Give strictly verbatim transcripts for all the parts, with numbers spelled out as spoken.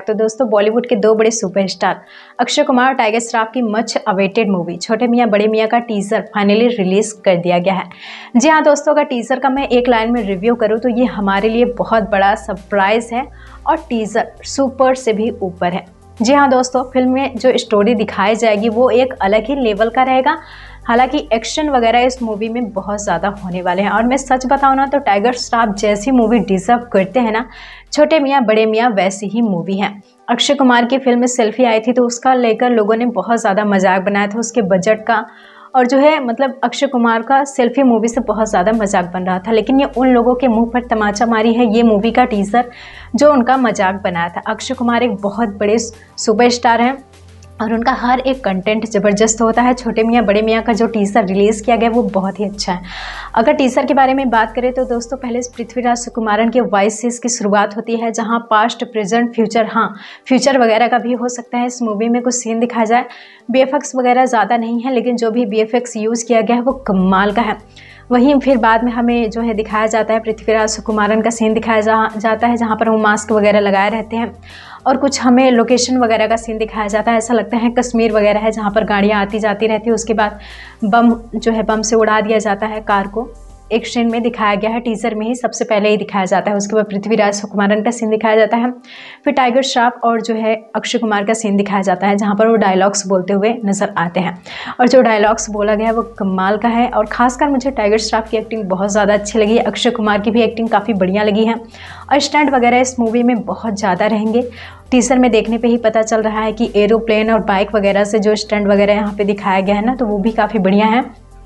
तो दोस्तों बॉलीवुड के दो बड़े सुपरस्टार अक्षय कुमार और टाइगर श्रॉफ की मच अवेटेड मूवी छोटे मियाँ बड़े मियाँ का टीजर फाइनली रिलीज कर दिया गया है। जी हाँ दोस्तों, अगर टीजर का मैं एक लाइन में रिव्यू करूँ तो ये हमारे लिए बहुत बड़ा सरप्राइज है और टीजर सुपर से भी ऊपर है। जी हाँ दोस्तों, फिल्म में जो स्टोरी दिखाई जाएगी वो एक अलग ही लेवल का रहेगा। हालांकि एक्शन वगैरह इस मूवी में बहुत ज़्यादा होने वाले हैं और मैं सच बताऊँ ना तो टाइगर श्रॉफ जैसी मूवी डिजर्व करते हैं ना छोटे मियाँ बड़े मियाँ वैसी ही मूवी है। अक्षय कुमार की फिल्म में सेल्फी आई थी तो उसका लेकर लोगों ने बहुत ज़्यादा मजाक बनाया था उसके बजट का, और जो है मतलब अक्षय कुमार का सेल्फी मूवी से बहुत ज़्यादा मजाक बन रहा था, लेकिन ये उन लोगों के मुंह पर तमाचा मारी है ये मूवी का टीज़र जो उनका मजाक बनाया था। अक्षय कुमार एक बहुत बड़े सुपरस्टार हैं और उनका हर एक कंटेंट ज़बरदस्त होता है। छोटे मियाँ बड़े मियाँ का जो टीज़र रिलीज़ किया गया वो बहुत ही अच्छा है। अगर टीज़र के बारे में बात करें तो दोस्तों पहले पृथ्वीराज सुकुमारन के वॉइसेस की शुरुआत होती है, जहां पास्ट प्रेजेंट फ्यूचर, हाँ फ्यूचर वगैरह का भी हो सकता है इस मूवी में कुछ सीन दिखाया जाए। बीएफएक्स वगैरह ज़्यादा नहीं है, लेकिन जो भी बीएफएक्स यूज़ किया गया है वो कमाल का है। वहीं फिर बाद में हमें जो है दिखाया जाता है पृथ्वीराज सुकुमारन का सीन दिखाया जा, जाता है जहाँ पर वो मास्क वगैरह लगाए रहते हैं, और कुछ हमें लोकेशन वगैरह का सीन दिखाया जाता है। ऐसा लगता है कश्मीर वगैरह है जहाँ पर गाड़ियाँ आती जाती रहती है। उसके बाद बम जो है बम से उड़ा दिया जाता है कार को, एक सीन में दिखाया गया है, टीजर में ही सबसे पहले ही दिखाया जाता है। उसके बाद पृथ्वीराज सुकुमारन का सीन दिखाया जाता है, फिर टाइगर श्रॉफ और जो है अक्षय कुमार का सीन दिखाया जाता है जहाँ पर वो डायलॉग्स बोलते हुए नजर आते हैं। और जो डायलॉग्स बोला गया है वो कमाल का है और खासकर मुझे टाइगर श्रॉफ की एक्टिंग बहुत ज़्यादा अच्छी लगी है। अक्षय कुमार की भी एक्टिंग काफ़ी बढ़िया लगी है और स्टंट वगैरह इस मूवी में बहुत ज़्यादा रहेंगे। टीजर में देखने पे ही पता चल रहा है कि एरोप्लेन और बाइक वगैरह से जो स्टंट वगैरह यहाँ पे दिखाया गया है ना तो वो भी काफ़ी बढ़िया है,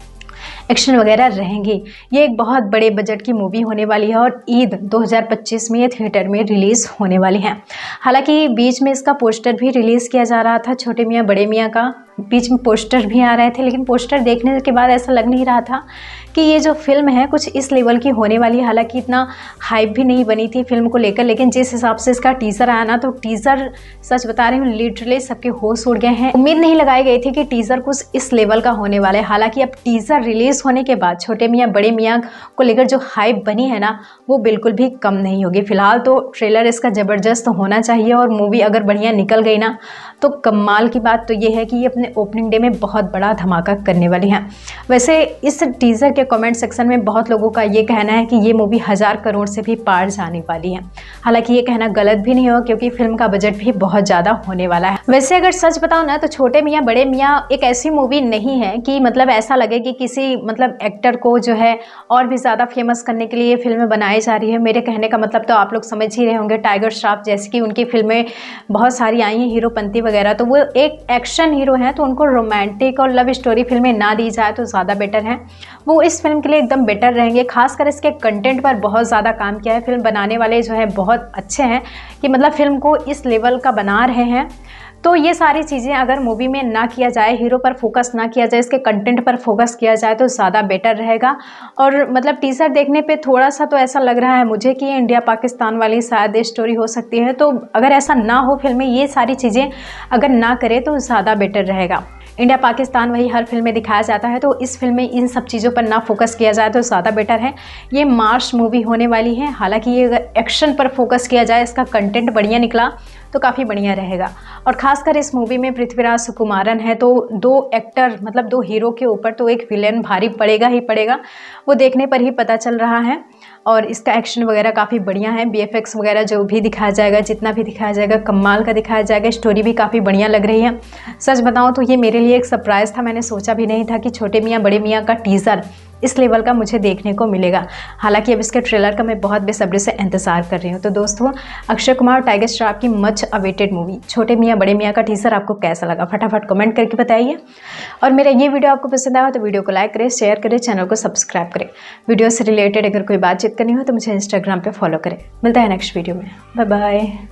एक्शन वगैरह रहेंगे। ये एक बहुत बड़े बजट की मूवी होने वाली है और ईद दो हज़ार पच्चीस में ये थिएटर में रिलीज़ होने वाली है। हालांकि बीच में इसका पोस्टर भी रिलीज़ किया जा रहा था, छोटे मियाँ बड़े मियाँ का बीच में पोस्टर भी आ रहे थे, लेकिन पोस्टर देखने के बाद ऐसा लग नहीं रहा था कि ये जो फिल्म है कुछ इस लेवल की होने वाली है। हालांकि इतना हाइप भी नहीं बनी थी फिल्म को लेकर, लेकिन जिस हिसाब से इसका टीज़र आया ना तो टीज़र सच बता रही हूँ लिटरली सबके होश उड़ गए हैं। उम्मीद नहीं लगाई गई थी कि टीज़र कुछ इस लेवल का होने वाला है। हालांकि अब टीज़र रिलीज़ होने के बाद छोटे मियाँ बड़े मियाँ को लेकर जो हाइप बनी है ना वो बिल्कुल भी कम नहीं होगी। फिलहाल तो ट्रेलर इसका ज़बरदस्त होना चाहिए और मूवी अगर बढ़िया निकल गई ना तो कमाल की बात तो ये है कि ये अपने ओपनिंग डे में बहुत बड़ा धमाका करने वाली है। वैसे इस टीज़र के कमेंट सेक्शन में बहुत लोगों का ये कहना है कि ये मूवी हज़ार करोड़ से भी पार जाने वाली है। हालांकि ये कहना गलत भी नहीं होगा क्योंकि फिल्म का बजट भी बहुत ज़्यादा होने वाला है। वैसे अगर सच बताऊँ ना तो छोटे मियाँ बड़े मियाँ एक ऐसी मूवी नहीं है कि मतलब ऐसा लगे कि किसी मतलब एक्टर को जो है और भी ज़्यादा फेमस करने के लिए ये फिल्में बनाई जा रही है। मेरे कहने का मतलब तो आप लोग समझ ही रहे होंगे, टाइगर श्रॉफ जैसे कि उनकी फिल्में बहुत सारी आई हैं हीरोपंती वगैरह, तो वो एक एक्शन हीरो हैं तो उनको रोमांटिक और लव स्टोरी फिल्में ना दी जाए तो ज़्यादा बेटर है। वो इस फिल्म के लिए एकदम बेटर रहेंगे। खासकर इसके कंटेंट पर बहुत ज़्यादा काम किया है। फिल्म बनाने वाले जो है बहुत अच्छे हैं कि मतलब फिल्म को इस लेवल का बना रहे हैं। तो ये सारी चीज़ें अगर मूवी में ना किया जाए, हीरो पर फोकस ना किया जाए, इसके कंटेंट पर फोकस किया जाए तो ज़्यादा बेटर रहेगा। और मतलब टीज़र देखने पे थोड़ा सा तो ऐसा लग रहा है मुझे कि इंडिया पाकिस्तान वाली शायद स्टोरी हो सकती है। तो अगर ऐसा ना हो फिल्म में, ये सारी चीज़ें अगर ना करे तो ज़्यादा बेटर रहेगा। इंडिया पाकिस्तान वही हर फिल्म में दिखाया जाता है, तो इस फिल्म में इन सब चीज़ों पर ना फोकस किया जाए तो ज़्यादा बेटर है। ये मार्च मूवी होने वाली है। हालांकि ये अगर एक्शन पर फोकस किया जाए, इसका कंटेंट बढ़िया निकला तो काफ़ी बढ़िया रहेगा। और ख़ासकर इस मूवी में पृथ्वीराज सुकुमारन है तो दो एक्टर मतलब दो हीरो के ऊपर तो एक विलेन भारी पड़ेगा ही पड़ेगा, वो देखने पर ही पता चल रहा है। और इसका एक्शन वगैरह काफ़ी बढ़िया है, बीएफएक्स वगैरह जो भी दिखाया जाएगा, जितना भी दिखाया जाएगा कमाल का दिखाया जाएगा। स्टोरी भी काफ़ी बढ़िया लग रही है। सच बताऊँ तो ये मेरे लिए एक सरप्राइज़ था। मैंने सोचा भी नहीं था कि छोटे मियाँ बड़े मियाँ का टीज़र इस लेवल का मुझे देखने को मिलेगा। हालांकि अब इसके ट्रेलर का मैं बहुत बेसब्री से इंतजार कर रही हूँ। तो दोस्तों अक्षय कुमार और टाइगर श्रॉफ की मच अवेटेड मूवी छोटे मियाँ बड़े मियाँ का टीज़र आपको कैसा लगा फटाफट कमेंट करके बताइए। और मेरा ये वीडियो आपको पसंद आया तो वीडियो को लाइक करें, शेयर करें, चैनल को सब्सक्राइब करें। वीडियो से रिलेटेड अगर कोई बातचीत करनी हो तो मुझे इंस्टाग्राम पर फॉलो करें। मिलता है नेक्स्ट वीडियो में, बाय बाय।